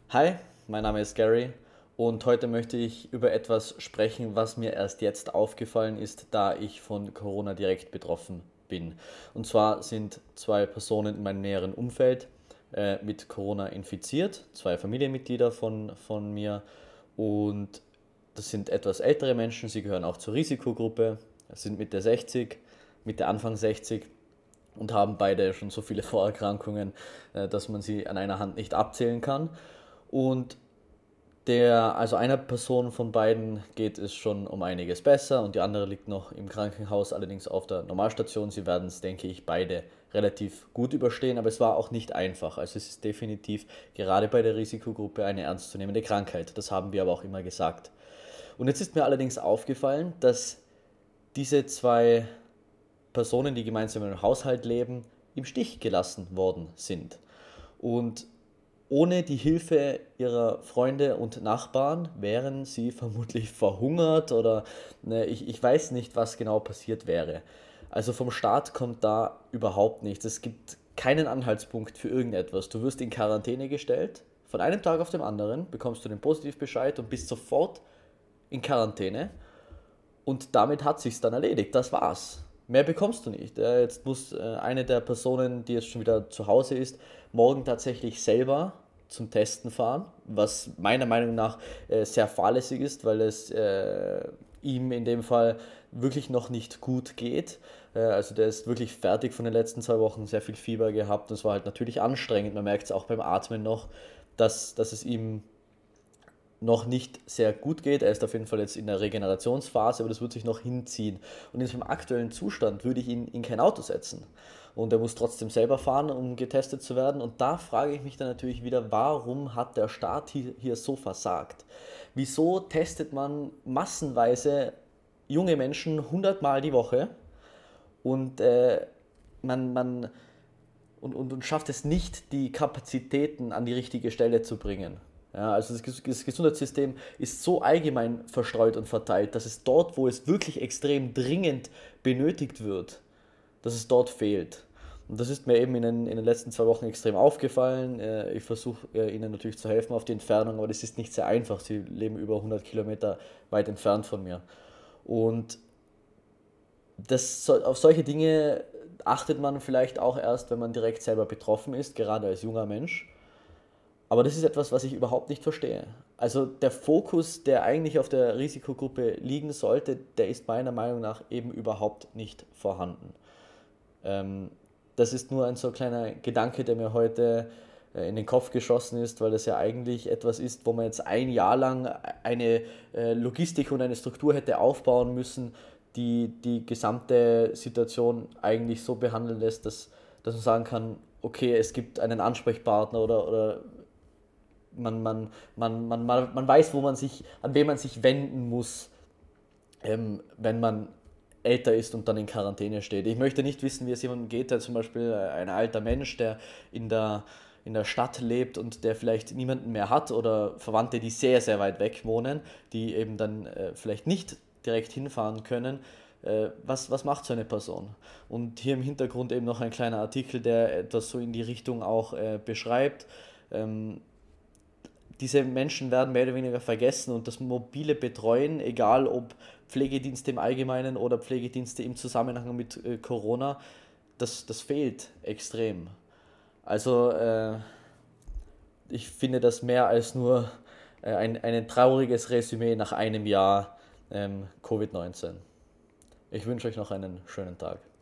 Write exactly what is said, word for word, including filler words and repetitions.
Hi, mein Name ist Gary und heute möchte ich über etwas sprechen, was mir erst jetzt aufgefallen ist, da ich von Corona direkt betroffen bin. Und zwar sind zwei Personen in meinem näheren Umfeld äh, mit Corona infiziert, zwei Familienmitglieder von, von mir, und das sind etwas ältere Menschen, sie gehören auch zur Risikogruppe, sind Mitte sechzig, Mitte Anfang sechzig und haben beide schon so viele Vorerkrankungen, äh, dass man sie an einer Hand nicht abzählen kann. Und der, also einer Person von beiden geht es schon um einiges besser und die andere liegt noch im Krankenhaus, allerdings auf der Normalstation. Sie werden es, denke ich, beide relativ gut überstehen, aber es war auch nicht einfach. Also es ist definitiv gerade bei der Risikogruppe eine ernstzunehmende Krankheit. Das haben wir aber auch immer gesagt. Und jetzt ist mir allerdings aufgefallen, dass diese zwei Personen, die gemeinsam in einem Haushalt leben, im Stich gelassen worden sind. Und ohne die Hilfe ihrer Freunde und Nachbarn wären sie vermutlich verhungert oder ne, ich, ich weiß nicht, was genau passiert wäre. Also vom Staat kommt da überhaupt nichts. Es gibt keinen Anhaltspunkt für irgendetwas. Du wirst in Quarantäne gestellt. Von einem Tag auf den anderen bekommst du den Positivbescheid und bist sofort in Quarantäne. Und damit hat sich's dann erledigt. Das war's. Mehr bekommst du nicht. Äh, Jetzt muss äh, eine der Personen, die jetzt schon wieder zu Hause ist, morgen tatsächlich selber zum Testen fahren, was meiner Meinung nach äh, sehr fahrlässig ist, weil es äh, ihm in dem Fall wirklich noch nicht gut geht. Äh, also der ist wirklich fertig von den letzten zwei Wochen, sehr viel Fieber gehabt und es war halt natürlich anstrengend. Man merkt es auch beim Atmen noch, dass, dass es ihm noch nicht sehr gut geht. Er ist auf jeden Fall jetzt in der Regenerationsphase, aber das wird sich noch hinziehen. Und in seinem aktuellen Zustand würde ich ihn in kein Auto setzen. Und er muss trotzdem selber fahren, um getestet zu werden. Und da frage ich mich dann natürlich wieder, warum hat der Staat hier, hier so versagt? Wieso testet man massenweise junge Menschen hundert Mal die Woche und äh, man, man und, und, und schafft es nicht, die Kapazitäten an die richtige Stelle zu bringen? Ja, also das, das Gesundheitssystem ist so allgemein verstreut und verteilt, dass es dort, wo es wirklich extrem dringend benötigt wird, dass es dort fehlt. Und das ist mir eben in den, in den letzten zwei Wochen extrem aufgefallen. Äh, Ich versuche äh, Ihnen natürlich zu helfen auf die Entfernung, aber das ist nicht sehr einfach. Sie leben über hundert Kilometer weit entfernt von mir. Und das, so- auf solche Dinge achtet man vielleicht auch erst, wenn man direkt selber betroffen ist, gerade als junger Mensch. Aber das ist etwas, was ich überhaupt nicht verstehe. Also der Fokus, der eigentlich auf der Risikogruppe liegen sollte, der ist meiner Meinung nach eben überhaupt nicht vorhanden. Ähm, Das ist nur ein so kleiner Gedanke, der mir heute äh, in den Kopf geschossen ist, weil das ja eigentlich etwas ist, wo man jetzt ein Jahr lang eine äh, Logistik und eine Struktur hätte aufbauen müssen, die die gesamte Situation eigentlich so behandeln lässt, dass, dass man sagen kann, okay, es gibt einen Ansprechpartner oder, oder man, man, man, man, man, man weiß, wo man sich, an wen man sich wenden muss, ähm, wenn man älter ist und dann in Quarantäne steht. Ich möchte nicht wissen, wie es jemandem geht, der zum Beispiel äh, ein alter Mensch, der in der, in der Stadt lebt und der vielleicht niemanden mehr hat oder Verwandte, die sehr, sehr weit weg wohnen, die eben dann äh, vielleicht nicht direkt hinfahren können. Äh, was, was macht so eine Person? Und hier im Hintergrund eben noch ein kleiner Artikel, der etwas so in die Richtung auch äh, beschreibt. Ähm, Diese Menschen werden mehr oder weniger vergessen und das mobile Betreuen, egal ob Pflegedienste im Allgemeinen oder Pflegedienste im Zusammenhang mit äh, Corona, das, das fehlt extrem. Also äh, ich finde das mehr als nur äh, ein, ein trauriges Resümee nach einem Jahr ähm, Covid neunzehn. Ich wünsche euch noch einen schönen Tag.